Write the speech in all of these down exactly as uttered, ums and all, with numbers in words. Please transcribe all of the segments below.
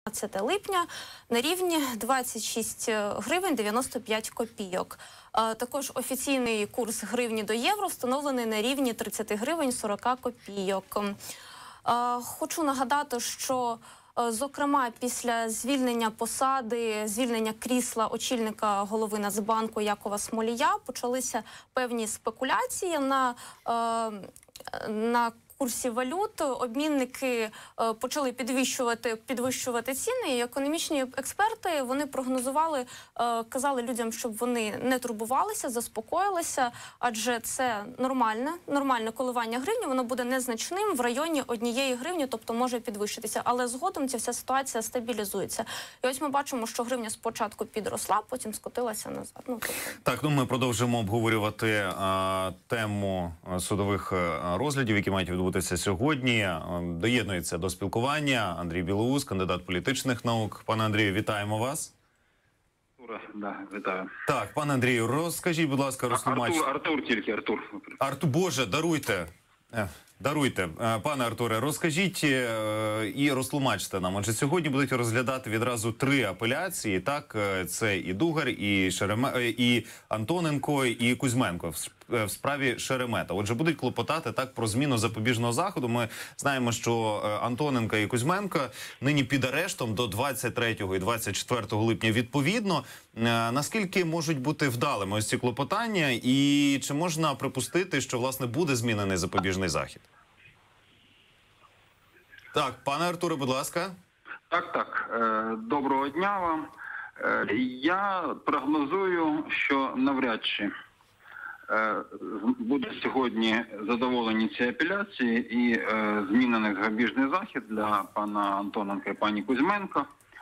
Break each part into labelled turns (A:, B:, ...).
A: дванадцяте липня на рівні двадцять шість гривень дев'яносто п'ять копійок. Також офіційний курс гривні до євро встановлений на рівні тридцять гривень сорок копійок. Хочу нагадати, що зокрема, після звільнення посади, звільнення крісла очільника голови Нацбанку Якова Смолія почалися певні спекуляції на, на курсі валют. Обмінники е, почали підвищувати, підвищувати ціни, і економічні експерти, вони прогнозували, е, казали людям, щоб вони не турбувалися, заспокоїлися, адже це нормальне, нормальне коливання гривні, воно буде незначним, в районі однієї гривні, тобто може підвищитися, але згодом ця вся ситуація стабілізується. І ось ми бачимо, що гривня спочатку підросла, потім скотилася назад. Ну, тобто...
B: Так, ну ми продовжимо обговорювати а, тему судових розглядів, які мають відбутися сьогодні. Доєднується до спілкування Андрій Білоус, кандидат політичних наук. Пане Андрію, вітаємо вас.
C: Да, вітаю. Так,
B: пане Андрію, розкажіть, будь ласка, розтлумачте.
C: Артур, Артур тільки, Артур.
B: Артур, Боже, даруйте. Даруйте, пане Артуре, розкажіть і розтлумачте нам. Отже, сьогодні будуть розглядати відразу три апеляції, так? Це і Дугар, і, Шереме... і Антоненко, і Кузьменко в справі Шеремета. Отже, будуть клопотати так про зміну запобіжного заходу. Ми знаємо, що Антоненко і Кузьменко нині під арештом до двадцять третього і двадцять четвертого липня відповідно. Наскільки можуть бути вдалими ось ці клопотання, і чи можна припустити, що, власне, буде змінений запобіжний захід? Так, пане Артуре, будь ласка.
C: Так, так. Доброго дня вам. Я прогнозую, що навряд чи буде сьогодні задоволені ці апеляції і змінений запобіжний захід для пана Антоненка і пані Кузьменко.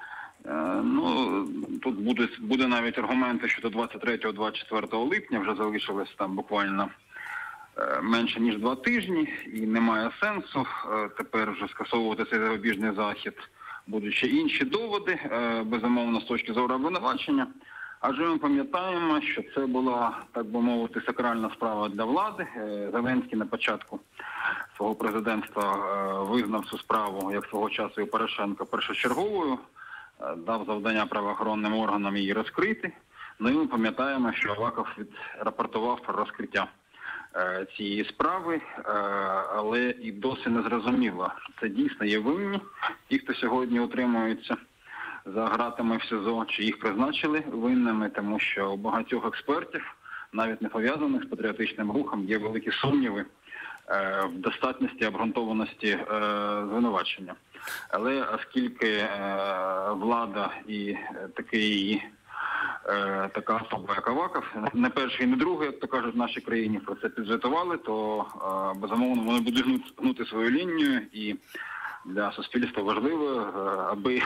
C: Ну, тут буде, буде навіть аргументи, що до двадцять третього - двадцять четвертого липня вже залишилось там буквально менше ніж два тижні, і немає сенсу тепер вже скасовувати цей запобіжний захід. Будуть ще інші доводи, безумовно, з точки зору обвинувачення. Адже ми пам'ятаємо, що це була, так би мовити, сакральна справа для влади. Зеленський на початку свого президентства визнав цю справу, як свого часу і Порошенко, першочерговою, дав завдання правоохоронним органам її розкрити. Ну і ми пам'ятаємо, що Аваков рапортував про розкриття цієї справи, але і досі не зрозуміло, це дійсно є винні ті, хто сьогодні утримується за ґратами в СІЗО, чи їх призначили винними, тому що у багатьох експертів, навіть не пов'язаних з патріотичним рухом, є великі сумніви в достатності, обґрунтованості звинувачення. Але оскільки влада і такий її така особа, як Аваков, не перший і не другий, як то кажуть, в нашій країні про це підзвітували, то безумовно вони будуть гнути свою лінію, і для суспільства важливо, аби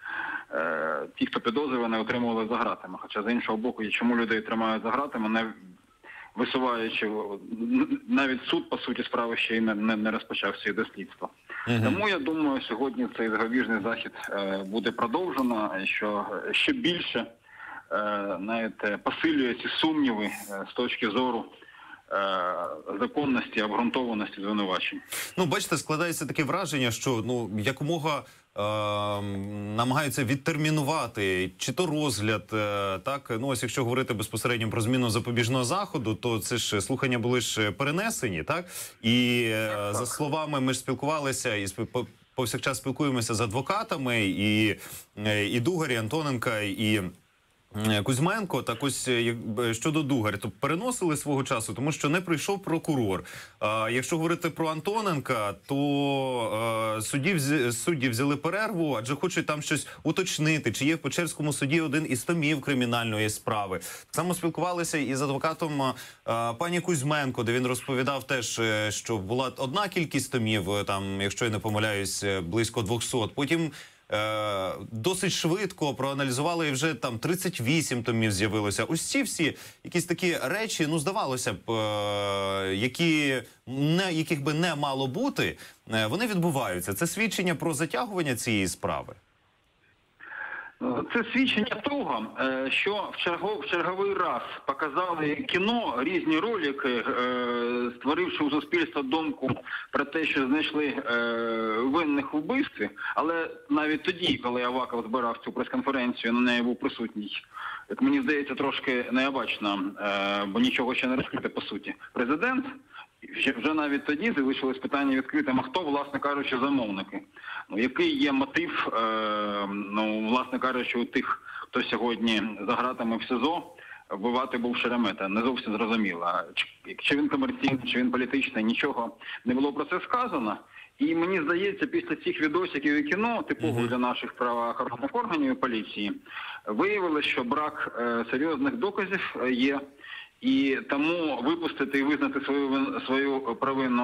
C: ті, хто підозрювані, отримували за ґратами. Хоча, з іншого боку, чому людей тримають за ґратами, не висуваючи, навіть суд, по суті, справи ще й не, не, не розпочав своє дослідство. Uh-huh. Тому, я думаю, сьогодні цей запобіжний захід буде продовжено, що ще більше навіть посилює ці сумніви з точки зору законності, обґрунтованості звинувачень.
B: Ну, бачите, складається таке враження, що ну якомога е намагаються відтермінувати чи то розгляд, е так, ну ось якщо говорити безпосередньо про зміну запобіжного заходу, то це ж слухання були ж перенесені, так? І е за словами, ми ж спілкувалися і спів... повсякчас спілкуємося з адвокатами, і, і Дугар, і Антоненка, і Кузьменко. Так ось щодо Дугаря, то переносили свого часу, тому що не прийшов прокурор. А якщо говорити про Антоненка, то а, судді, судді взяли перерву, адже хочуть там щось уточнити, чи є в Печерському суді один із томів кримінальної справи. Так само спілкувалися із адвокатом а, пані Кузьменко, де він розповідав теж, що була одна кількість томів, там, якщо я не помиляюсь, близько двохсот. Потім Е, досить швидко проаналізували, і вже там тридцять вісім томів з'явилося. Ось ці всі якісь такі речі, ну, здавалося б, е, які не, яких би не мало бути, е, вони відбуваються. Це свідчення про затягування цієї справи?
C: Це свідчення того, е, що в черговий, в черговий раз показали кіно, різні ролики, е, створивши у суспільства думку про те, що знайшли е, винних у вбивстві, але навіть тоді, коли Аваков збирав цю прес-конференцію, на неї був присутній, як мені здається, трошки необачно, е, бо нічого ще не розкрите по суті. Президент, вже навіть тоді залишилось питання відкритим, а хто, власне кажучи, замовники. Ну, який є мотив, е, ну, власне кажучи, у тих, хто сьогодні за ґратами в СИЗО, вбивати був Шеремета, не зовсім зрозуміло. Чи, чи він комерційний, чи він політичний, нічого не було про це сказано. І мені здається, після цих відосиків і кіно, типового для наших правоохоронних органів і поліції, виявилось, що брак е, серйозних доказів є. І тому випустити і визнати свою, свою провину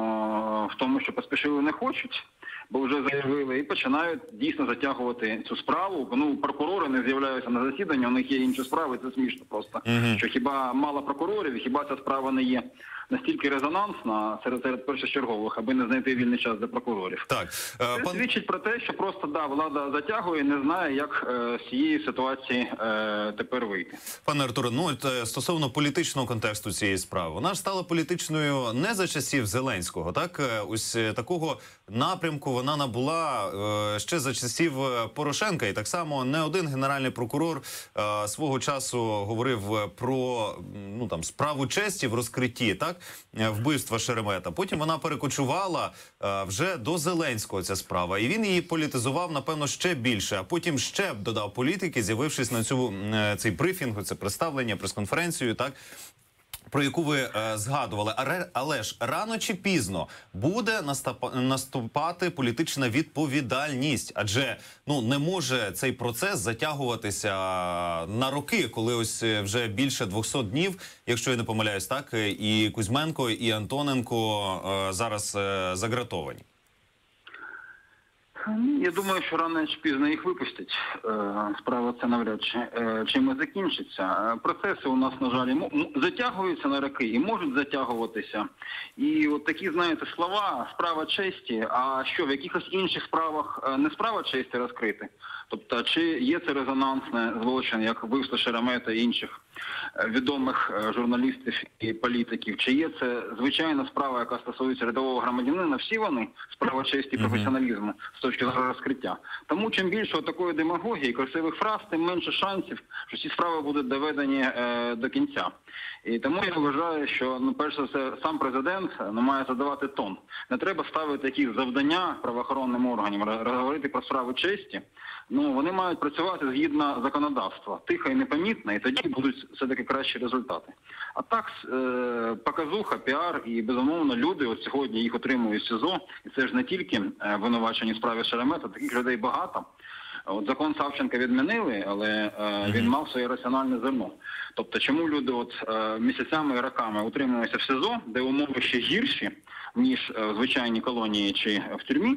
C: в тому, що поспішили, не хочуть, бо вже заявили, і починають дійсно затягувати цю справу. Ну, прокурори не з'являються на засіданні, у них є інші справи, це смішно просто. Uh-huh. Що хіба мало прокурорів, хіба ця справа не є настільки резонансна серед, серед першочергових, аби не знайти вільний час для прокурорів.
B: Так,
C: це пан... свідчить про те, що просто да, влада затягує, не знає, як е, з цієї ситуації е, тепер вийти.
B: Пане Артуре, ну от, стосовно політичного контексту цієї справи, вона ж стала політичною не за часів Зеленського, так? Ось такого напрямку вона набула е, ще за часів Порошенка, і так само не один генеральний прокурор е, свого часу говорив про, ну там, справу честі в розкритті, так? Вбивства Шеремета. Потім вона перекочувала е, вже до Зеленського, ця справа. І він її політизував, напевно, ще більше. А потім ще додав політики, з'явившись на цю, е, цей брифінг, це представлення, прес-конференцію, так? Про яку ви е, згадували. Але, але ж рано чи пізно буде наступа, наступати політична відповідальність. Адже ну не може цей процес затягуватися на роки, коли ось вже більше двохсот днів, якщо я не помиляюсь, так, і Кузьменко, і Антоненко е, зараз е, загратовані.
C: Я думаю, що рано чи пізно їх випустять. Справа це навряд чи чим і закінчиться. Процеси у нас, на жаль, затягуються на роки і можуть затягуватися. І от такі, знаєте, слова, справа честі, а що, в якихось інших справах не справа честі розкрити? Тобто, чи є це резонансне злочин, як вбивство Шеремета і інших відомих журналістів і політиків, чи є це звичайна справа, яка стосується рядового громадянина, всі вони справа честі і професіоналізму з точки зору розкриття. Тому чим більше такої демагогії, красивих фраз, тим менше шансів, що ці справи будуть доведені е, до кінця. І тому я вважаю, що, ну, перш за все, сам президент ну, має задавати тон. Не треба ставити якісь завдання правоохоронним органам, говорити про справи честі. Ну, вони мають працювати згідно законодавства, тихо і непомітно, і тоді будуть все-таки кращі результати. А так, е, показуха, піар і, безумовно, люди, от сьогодні їх отримують в СИЗО, і це ж не тільки е, винувачені в справі Шеремета, таких людей багато. От закон Савченка відмінили, але е, він мав своє раціональне зерно. Тобто, чому люди от е, місяцями і роками утримуються в СИЗО, де умови ще гірші, ніж в звичайній колонії чи в тюрмі,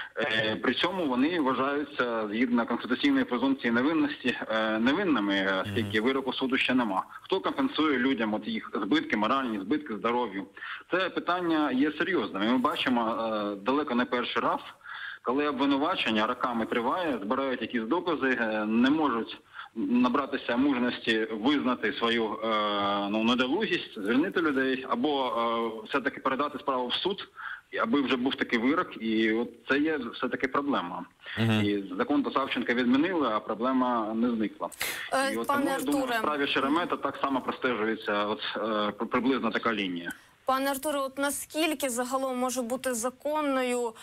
C: е, при цьому вони вважаються, згідно конституційної презумпції невинності, е, невинними, оскільки вироку суду ще нема. Хто компенсує людям от їх збитки, моральні збитки, здоров'ю? Це питання є серйозним. І ми бачимо е, далеко не перший раз, коли обвинувачення роками триває, збирають якісь докази, не можуть набратися мужності визнати свою е, ну, недолугість, звільнити людей, або е, все-таки передати справу в суд, аби вже був такий вирок, і от це є все-таки проблема. Uh-huh. І закон до Савченка відмінили, а проблема не зникла.
A: Е,
C: і от
A: пане
C: тому, я думаю,
A: Артуре,
C: в справі Шеремета так само простежується от, е, приблизно така лінія.
A: Пане Артуре, от наскільки загалом може бути законною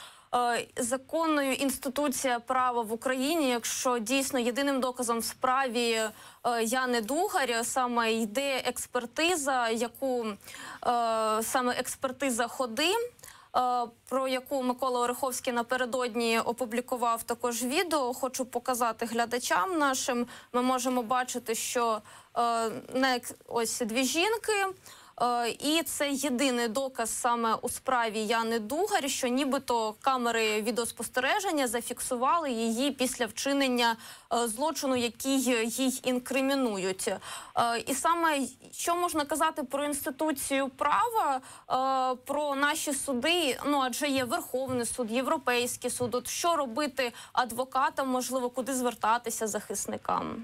A: законною інституція права в Україні, якщо дійсно єдиним доказом в справі е, Яни Дугар саме йде експертиза, яку е, саме експертиза ходи, е, про яку Микола Ореховський напередодні опублікував також відео. Хочу показати глядачам нашим. Ми можемо бачити, що е, не ось дві жінки. Е, І це єдиний доказ саме у справі Яни Дугар, що нібито камери відеоспостереження зафіксували її після вчинення е, злочину, який їй інкримінують. Е, І саме що можна казати про інституцію права, е, про наші суди, ну адже є Верховний суд, Європейський суд. От що робити адвокатам, можливо, куди звертатися захисникам?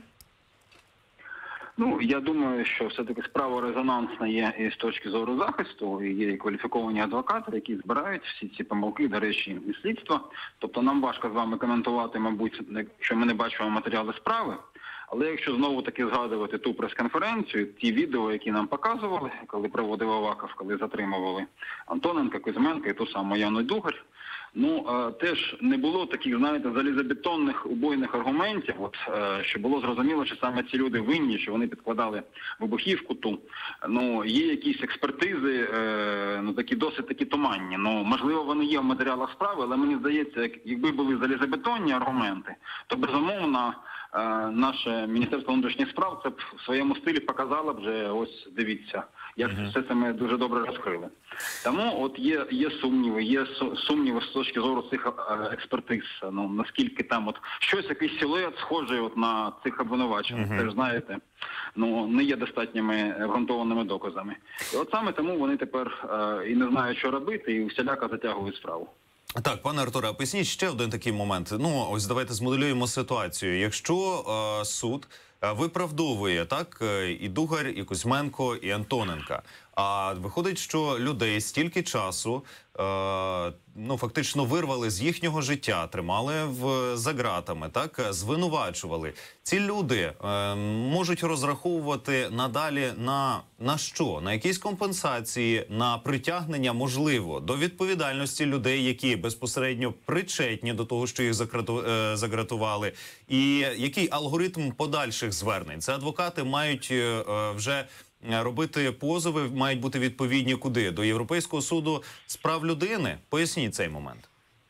C: Ну, я думаю, що все-таки справа резонансна є і з точки зору захисту, і є і кваліфіковані адвокати, які збирають всі ці помилки, до речі, і слідства. Тобто нам важко з вами коментувати, мабуть, якщо ми не бачимо матеріали справи. Але якщо знову-таки згадувати ту прес-конференцію, ті відео, які нам показували, коли проводив Аваков, коли затримували Антоненка, Кузьменка і ту саму Яну Дугар, ну, е, теж не було таких, знаєте, залізобетонних убойних аргументів, от, е, що було зрозуміло, що саме ці люди винні, що вони підкладали вибухівку ту. Ну, є якісь експертизи, е, ну, такі досить такі туманні. Ну, можливо, вони є в матеріалах справи, але мені здається, як, якби були залізобетонні аргументи, то, безумовно, е, наше Міністерство внутрішніх справ це б в своєму стилі показало б вже, ось, дивіться, як uh-huh. все це ми дуже добре розкрили. Тому от є, є сумніви, є сумніви з точки зору цих експертиз, ну, наскільки там от щось, якийсь силует схожий от на цих обвинувачених, uh-huh. теж знаєте, ну, не є достатніми обґрунтованими доказами. І от саме тому вони тепер е, і не знають, що робити, і всіляко затягують справу.
B: Так, пане Артуре, а поясніть ще один такий момент. Ну, ось давайте змоделюємо ситуацію. Якщо е, суд е, виправдовує, так, е, і Дугар, і Кузьменко, і Антоненка, а виходить, що людей стільки часу, е, ну, фактично вирвали з їхнього життя, тримали в, за ґратами, так, звинувачували. Ці люди е, можуть розраховувати надалі на, на що? На якісь компенсації, на притягнення, можливо, до відповідальності людей, які безпосередньо причетні до того, що їх закрату, е, загратували. І який алгоритм подальших звернень? Це адвокати мають е, вже робити позови, мають бути відповідні куди? До Європейського суду з прав людини? Поясніть цей момент.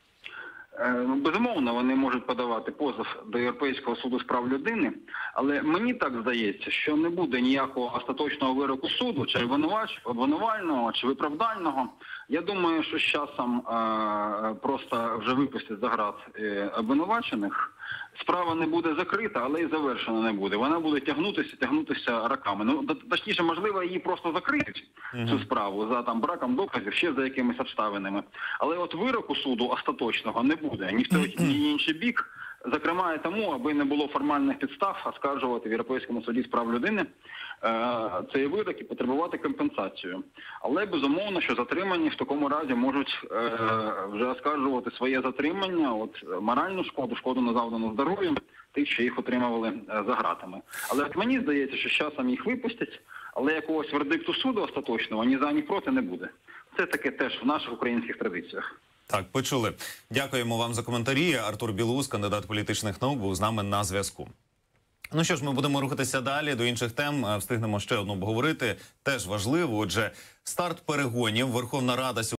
C: Безумовно, вони можуть подавати позов до Європейського суду з прав людини, але мені так здається, що не буде ніякого остаточного вироку суду, чи обвинувального, чи виправдального. Я думаю, що з часом е, просто вже випустять за ґрат е, обвинувачених. Справа не буде закрита, але і завершена не буде. Вона буде тягнутися, тягнутися роками. Ну, точніше, можливо, її просто закриють, uh-huh. цю справу, за там браком доказів, ще за якимись обставинами. Але от вироку суду остаточного не буде ні в той, ні в інший бік. Зокрема, і тому, аби не було формальних підстав оскаржувати в Європейському суді з прав людини е, цей вирок і потребувати компенсацію. Але, безумовно, що затримані в такому разі можуть е, вже оскаржувати своє затримання, от моральну шкоду, шкоду на завдану здоров'ю тих, що їх отримували е, за ґратами. Але от мені здається, що з часом їх випустять, але якогось вердикту суду остаточного ні за, ні проти не буде. Це таке теж в наших українських традиціях.
B: Так, почули. Дякуємо вам за коментарі. Артур Білоус, кандидат політичних наук, був з нами на зв'язку. Ну що ж, ми будемо рухатися далі до інших тем. Встигнемо ще одну обговорити. Теж важливо. Отже, старт перегонів. Верховна Рада